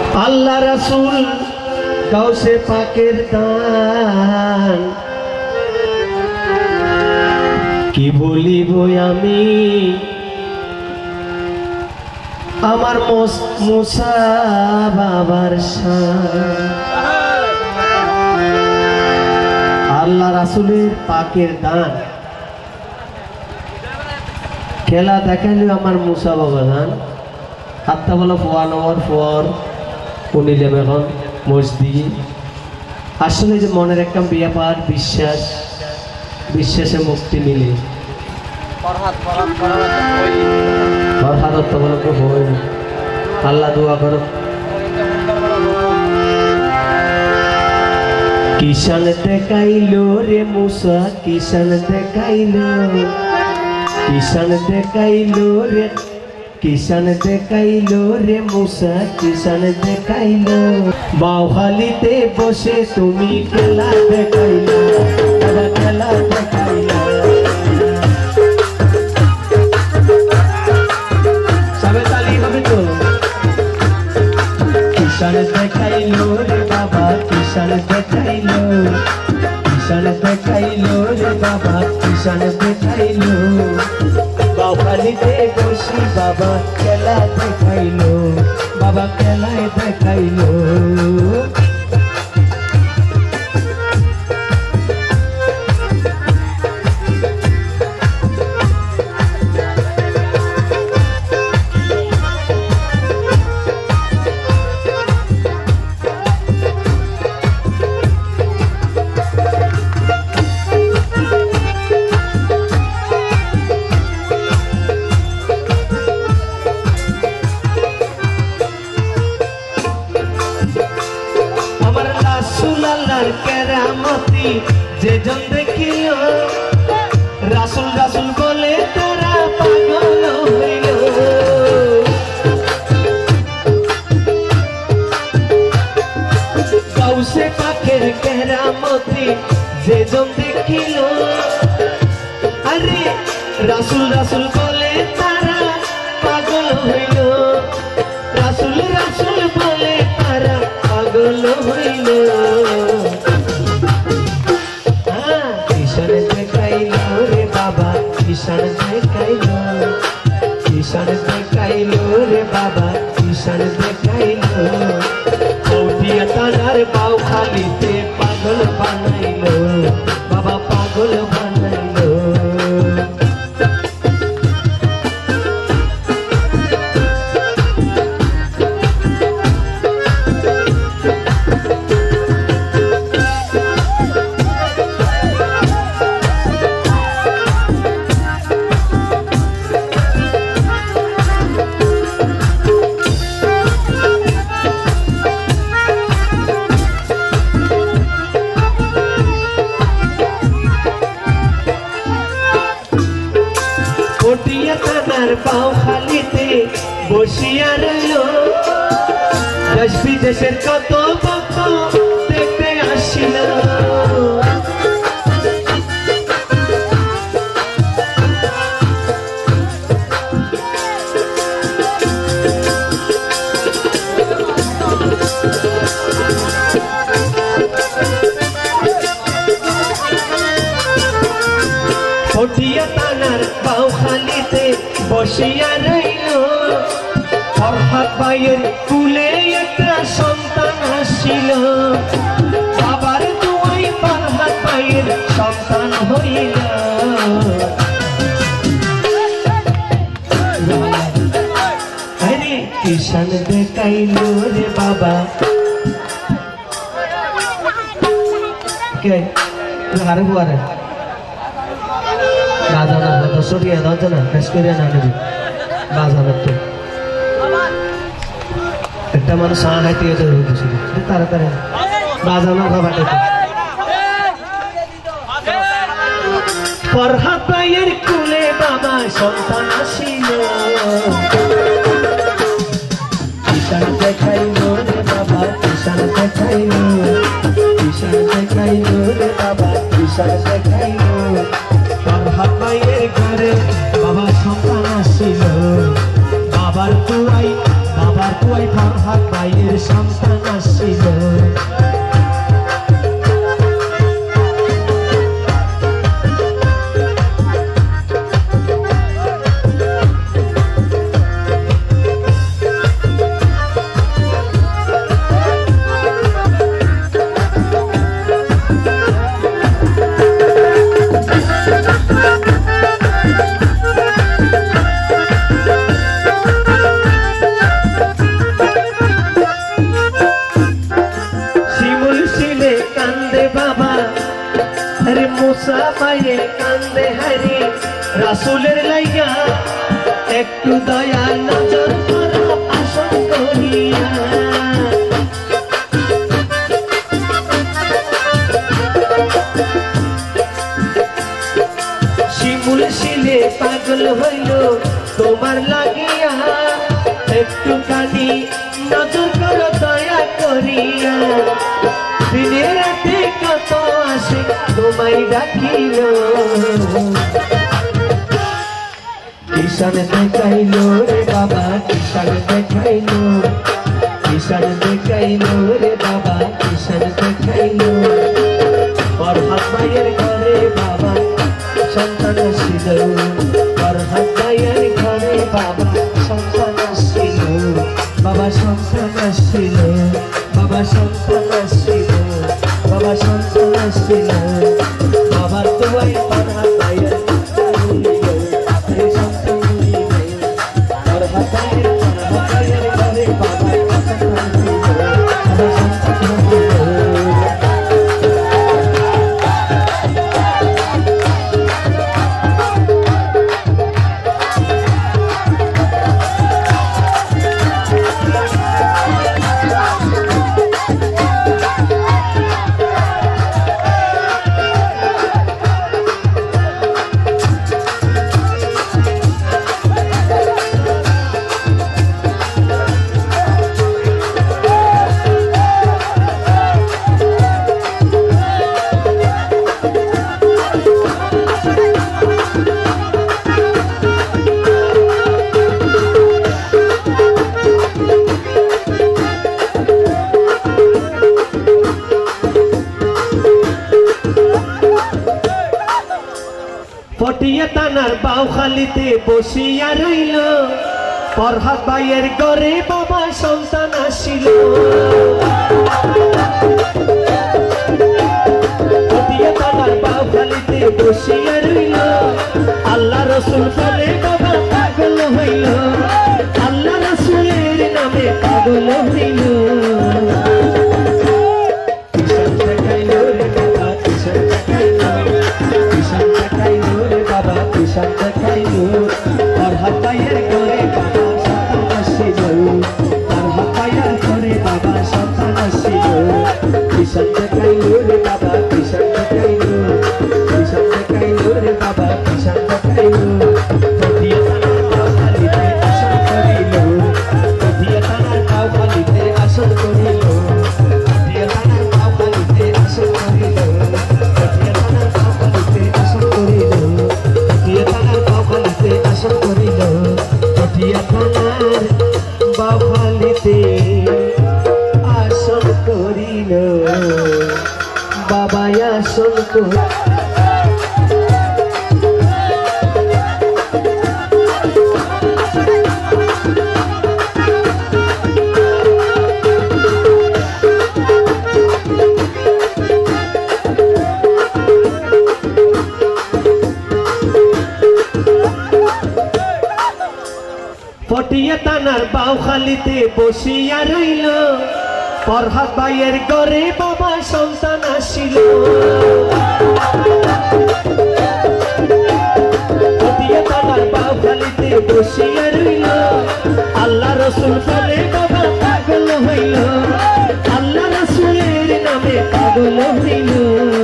আল্লাহ রাসূল গাউসে পাকের দান কি বলিব আমি আমার মুসা বাবার শান আল্লাহ রাসূলের পাকের দান খেলা দেখাইল আমার মুসা বাবা দান আত্মা বলো 1 hour 4 উনিলেম এখন মসজিদ আসলে যে মনের একটা ব্যাপার বিশ্বাসে মুক্তি মিলে আল্লাহ দোয়া করো কিষান দেখাইলো রে মুসা কিষান দেখাইলো রে মুসা কিষান দেখাইলো বাউখালিতে বসে তুমি খেলা দেখাইলো খেলা দেখাইলো সবে তালি হবে তো কিষান দেখাইলো রে বাবা কিষান দেখাইলো রে বাবা কিষান দেখাইলো বাউখালিতে বসি বাবা খেলা দেখাইলো বাবা খেলায় দেখাইলো কেরামতি যে জন দেখিল রাসূল রাসূল বলে তারা পাগল হইল গাউসে পাকের কেরামতি যে জন দেখিল আরে রাসূল রাসূল বলে তারা পাগল হইল রাসূল রাসূল বলে তারা পাগল হইল কিষান দেখাইলো রে বাবা কিষান দেখাইলো কৌটিয়া তানার বাউখালিতে পাগল বানাইলো বাবা পাগল বানাইলো বাউখালিতে বসিয়া রইল দেশ বিদেশের কত ভক্ত দেখতে আসিল ফটিয়া তানার বাউখালিতে বসিয়া রইল ফরহাদ ভাইয়ের কুলে একটা সন্তান আসিল বাবার দুয়াই ফরহাদ ভাইয়ের সন্তান হইল আরে কিষান দেখাইলো রে বাবা কে আরে বুয়ারে বাজানো দশটিয়া দাও না বেশ করে না নেবে বাজানোর তো একটা মানুষ সাহায্য হয়েছিল তাড়াতাড়ি বাজানো খাবারটা ফরহাদ ভাইয়ের কুলে বাবা সন্তান আসিল কিষান দেখাইলো রে বাবা কিষান দেখাইলো রে বাবা কিষান দেখাইলো ফরহাদ ভাইয়ের ঘরে বাবা সন্তান আসিল বাবার তুয়াই ফরহাদ ভাইয়ের সন্তান আসিল মুসা পায়ে কান্দে হারি রাসূলের লাইগা একটু দয়া নজর করো আসন করিয়া শিমুল শিলে পাগল হইল তোমার লাগিয়া একটুখানি নজর করো দয়া করিয়া দিনে রাতে কত আসে তোমায় ডাকিল কিষান দেখাইল রে বাবা কিষান দেখাইল কিষান দেখাইল রে বাবা কিষান দেখাইল ফরহাদ ভাইয়ের ঘরে বাবা সন্তান আসিল ফরহাদ ভাইয়ের ঘরে বাবা সন্তান আসিল বাবা সন্তান আসিল বাবা সন্তান আসিল বাবা সন্তান আসিল বাবার তোমায় ফরহাদ ভাইয়ের পটিয়া তানার বাউখালিতে বসিয়া রইল ফরহাদ ভাইয়ের ঘরে বাবা সন্তান আসিল পটিয়া তানার বাউখালিতে বসিয়া রইল আল্লাহ রসুল বলে বাবা পাগল হইল আল্লাহ রসুলের নামে পাগল হইল ফরহাদ ভাইয়ের ঘরে বাবা সন্তান আসিল ফরহাদ ভাইয়ের ঘরে বাবা সন্তান আসিল কিষান দেখাইল রে বাবা কিষান দেখাইল কিষান দেখাইল রে বাবা কিষান দেখাইল পটিয়া থানার বাউখালিতে আসন করিল পটিয়া থানার বাউখালিতে আসন করিল পটিয়া থানার বাউখালিতে আসন করিল পটিয়া থানার বাউখালিতে আসন করিল পটিয়া থানার বাউখালিতে আসন করিল পটিয়া থানার বাউখালিতে আসন করিল বাবা আসন করিল পটিয়া তানার বাউখালিতে বসিয়া রইল ফরহাদ ভাইয়ের ঘরে বাবা সন্তান আসিল পটিয়া তানার বাউখালিতে বসিয়া রইল আল্লাহ রসুল বলে বাবা পাগল হইল আল্লাহ রসুলের নামে পাগল হইল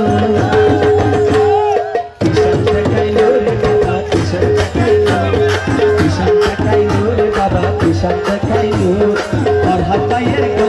কিষান দেখাইল রে বাবা কিষান দেখাইল কিষান দেখাইল রে বাবা কিষান দেখাইল ফরহাদ ভাইয়ের